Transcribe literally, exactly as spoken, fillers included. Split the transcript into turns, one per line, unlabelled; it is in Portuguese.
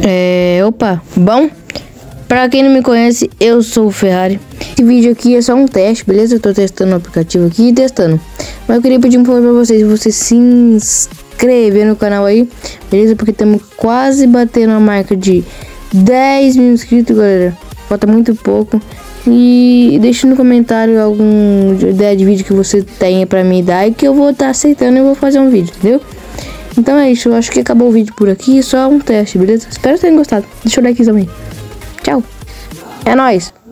É, opa, bom, pra quem não me conhece, eu sou o Ferrari. Esse vídeo aqui é só um teste, beleza? Eu tô testando o aplicativo aqui e testando. Mas eu queria pedir um favor pra vocês, você se inscrever no canal aí, beleza? Porque estamos quase batendo a marca de dez mil inscritos, galera. Falta muito pouco. E deixa no comentário alguma ideia de vídeo que você tenha pra me dar e que eu vou estar tá aceitando e vou fazer um vídeo, entendeu? Então é isso, eu acho que acabou o vídeo por aqui, só um teste, beleza? Espero que tenham gostado. Deixa o like também. Tchau. É nóis.